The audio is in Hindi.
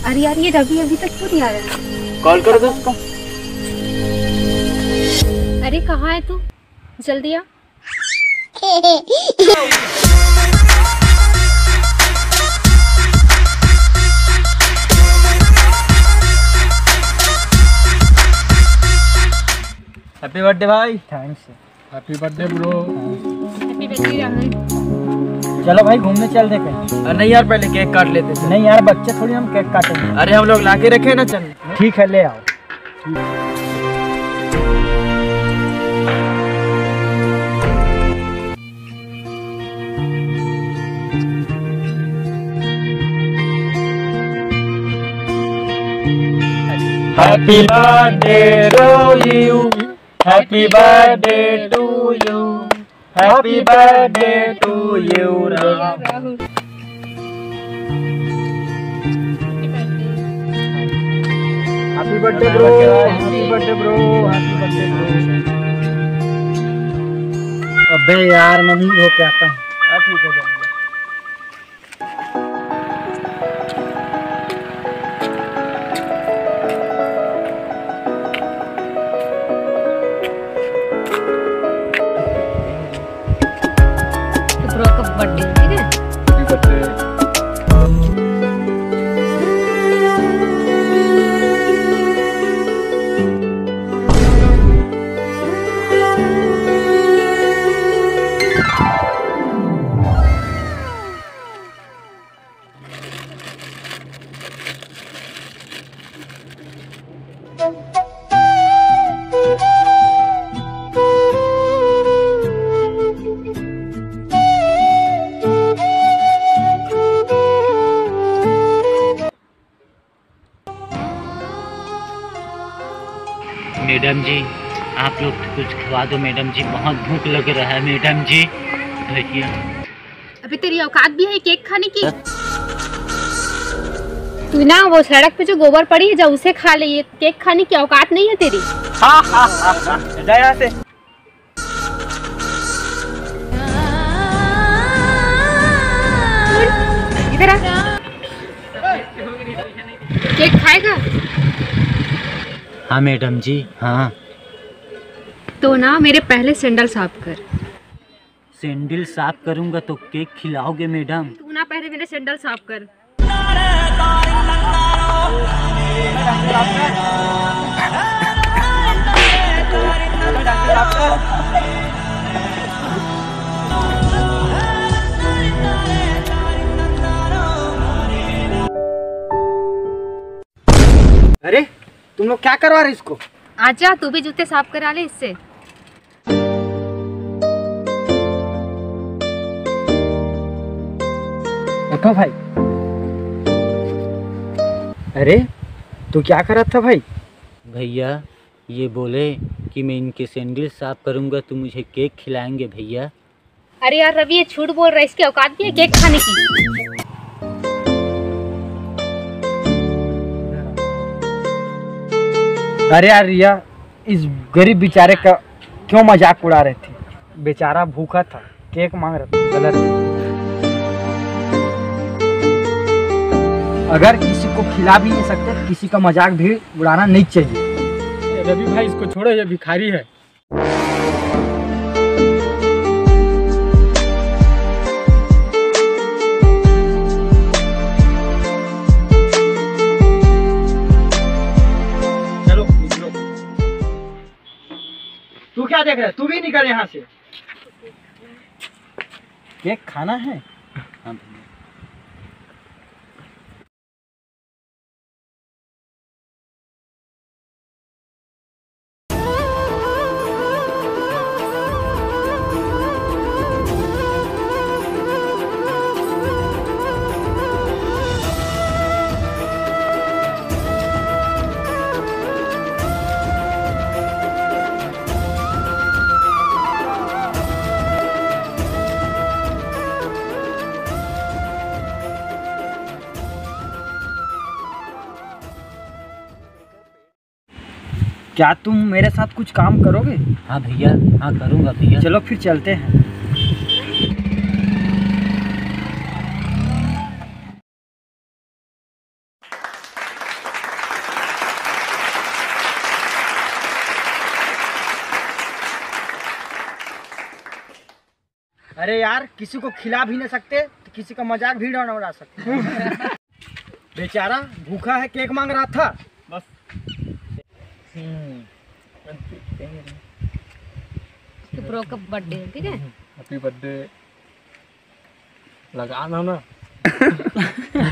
अरे यार ये रवि अभी तक क्यों नहीं आया? कॉल करो दोस्त को। अरे कहाँ है तू? जल्दी आ। हैप्पी बर्थडे भाई। Thanks. Happy birthday bro. Happy birthday Rahul. चलो भाई घूमने चल दे कहीं। अरे नहीं यार पहले केक काट लेते थे। नहीं यार बच्चे थोड़ी हम केक काटेंगे। अरे हम लोग लाके रखे ना, चल। ठीक है ले आओ। Happy birthday to you, happy birthday to you, happy birthday to you Rahul. Happy birthday bro. Happy birthday bro. Happy birthday bro. अबे यार मैं नहीं हो के आता हूँ। ठीक है जल्दी। ब्रो का बर्थडे ठीक है। Happy birthday. मैडम जी आप लोग कुछ खवा दो मैडम जी, बहुत भूख लग रहा है मैडम जी। भैया अभी तेरी औकात भी है केक खाने की? तू ना वो सड़क पे जो गोबर पड़ी है जब उसे खा ले, ये केक खाने की औकात नहीं है तेरी। जा यहाँ से। इधर आ। केक खाएगा? हाँ मैडम जी हाँ। तो ना मेरे पहले सैंडल साफ कर। सैंडल साफ करूंगा तो केक खिलाओगे मैडम? तू ना पहले मेरे सैंडल साफ कर। अरे तुम लोग क्या करवा रहे इसको? आजा तू भी जूते साफ करा ले इससे। उठो भाई। अरे तू क्या कर रहा था भाई? भैया ये बोले कि मैं इनके सैंडल साफ करूंगा तो मुझे केक खिलाएंगे भैया। अरे यार रवि ये झूठ बोल रहा है, इसकी औकात भी है केक खाने की? अरे यार रिया इस गरीब बेचारे का क्यों मजाक उड़ा रहे थे? बेचारा भूखा था, केक मांग रहा था, गलत। अगर किसी को खिला भी नहीं सकते, किसी का मजाक भी उड़ाना नहीं चाहिए। रवि भाई इसको छोड़ो, ये भिखारी है। चलो निकलो। तू क्या देख रहा है? तू भी निकल यहाँ से। केक खाना है? हाँ क्या तुम मेरे साथ कुछ काम करोगे? हाँ भैया हाँ करूँगा भैया। चलो फिर चलते हैं। अरे यार, किसी को खिला भी नहीं सकते तो किसी का मजाक भी ना उड़ा सकते। बेचारा भूखा है, केक मांग रहा था बस। ब्रो का बर्थडे है, ठीक है। हैप्पी बर्थडे लगाना ना।